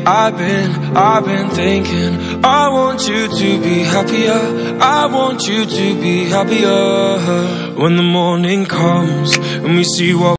I've been thinking, I want you to be happier, I want you to be happier. When the morning comes and we see what